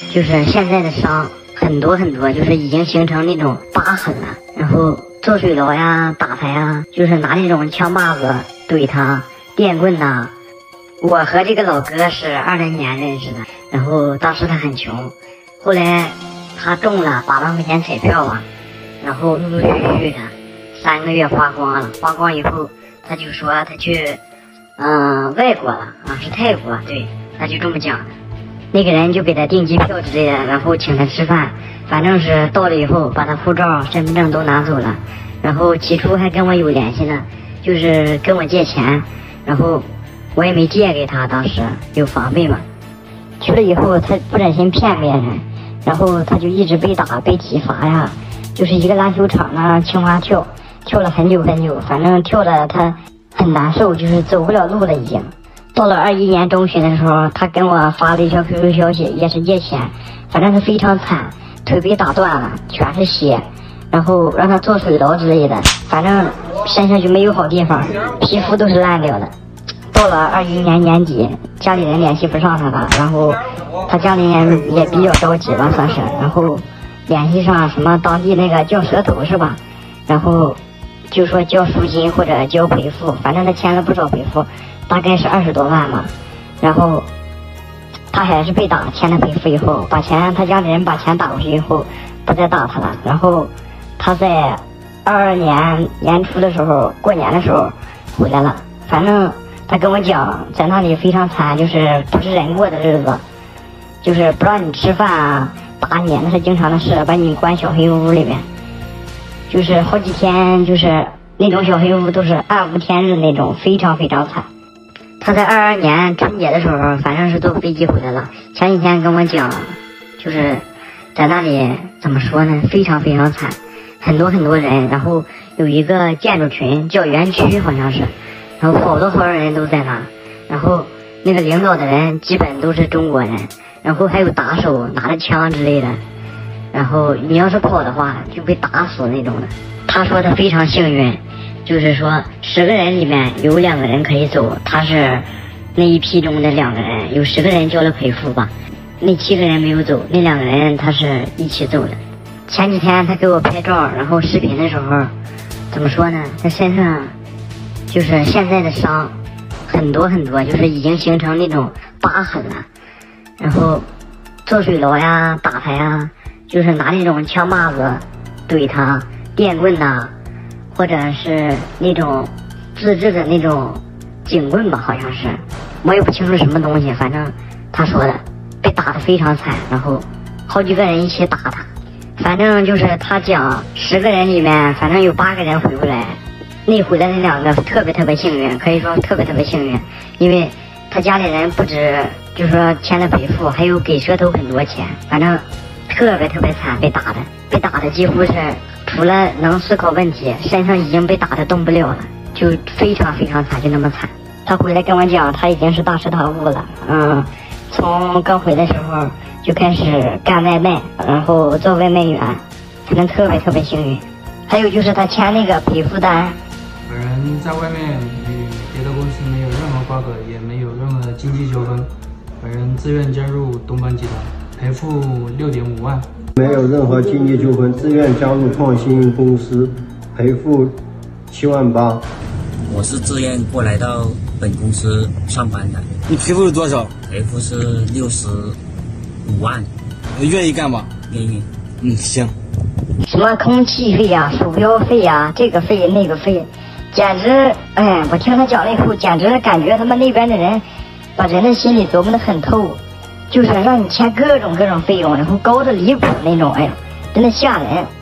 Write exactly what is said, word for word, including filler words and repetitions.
就是现在的伤很多很多，就是已经形成那种疤痕了。然后做水牢呀、打他呀，就是拿那种枪把子怼他、电棍呐。我和这个老哥是二零年认识的，然后当时他很穷，后来他中了八万块钱彩票啊，然后陆陆续续的三个月花光了，花光以后他就说他去嗯、呃、外国了啊，是泰国，对，他就这么讲的。那个人就给他订机票之类的，然后请他吃饭，反正是到了以后把他护照、身份证都拿走了，然后起初还跟我有联系呢，就是跟我借钱，然后我也没借给他，当时有防备嘛。去了以后他不忍心骗别人，然后他就一直被打被体罚呀，就是一个篮球场啊青蛙跳，跳了很久很久，反正跳的他很难受，就是走不了路了已经。到了二一年中旬的时候，他跟我发了一条 Q Q 消息，也是借钱，反正是非常惨，腿被打断了，全是血，然后让他做水牢之类的，反正身上就没有好地方，皮肤都是烂掉的。到了二一年年底，家里人联系不上他了，然后他家里人也比较着急吧，算是，然后联系上什么当地那个叫蛇头是吧，然后就说交赎金或者交赔付，反正他签了不少赔付，大概是二十多万嘛，然后他还是被打，签了赔付以后，把钱他家里人把钱打过去以后，不再打他了。然后他在二二年年初的时候，过年的时候回来了，反正他跟我讲，在那里非常惨，就是不是人过的日子，就是不让你吃饭啊，打你，那是经常的事，把你关小黑屋里面，就是好几天，就是那种小黑屋都是暗无天日那种，非常非常惨。他在二二年春节的时候，反正是坐飞机回来了。前几天跟我讲，就是在那里怎么说呢，非常非常惨，很多很多人，然后有一个建筑群叫园区好像是，然后好多好多人都在那，然后那个领导的人基本都是中国人，然后还有打手拿着枪之类的，然后你要是跑的话就被打死那种的。他说他非常幸运，就是说十个人里面有两个人可以走，他是那一批中的两个人，有十个人交了赔付吧，那七个人没有走，那两个人他是一起走的。前几天他给我拍照，然后视频的时候怎么说呢，他身上就是现在的伤很多很多，就是已经形成那种疤痕了，然后做水牢呀、打他呀，就是拿那种枪把子怼他、电棍呐，或者是那种自制的那种警棍吧，好像是，我也不清楚什么东西，反正他说的被打得非常惨，然后好几个人一起打他，反正就是他讲十个人里面反正有八个人回不来，那回来那两个特别特别幸运，可以说特别特别幸运，因为他家里人不止就是说签了赔付，还有给蛇头很多钱，反正特别特别惨，被打的被打的几乎是除了能思考问题，身上已经被打得动不了了，就非常非常惨，就那么惨。他回来跟我讲，他已经是大彻大悟了，嗯，从刚回的时候就开始干外卖，然后做外卖员，反正特别特别幸运。还有就是他签那个赔付单， 本人在外面与别的公司没有任何瓜葛，也没有任何经济纠纷，本人自愿加入东邦集团，赔付六点五万。 没有任何经济纠纷，自愿加入创新公司，赔付七万八。 我是自愿过来到本公司上班的。 你赔付是多少？ 赔付是六十五万。 愿意干吗？ 愿意。 嗯，行。 什么空气费呀、鼠标费呀、这个费那个费，简直，哎，我听他讲了以后，简直感觉他们那边的人把人的心理琢磨得很透。就是让你签各种各种费用，然后高的离谱那种，哎呀，真的吓人。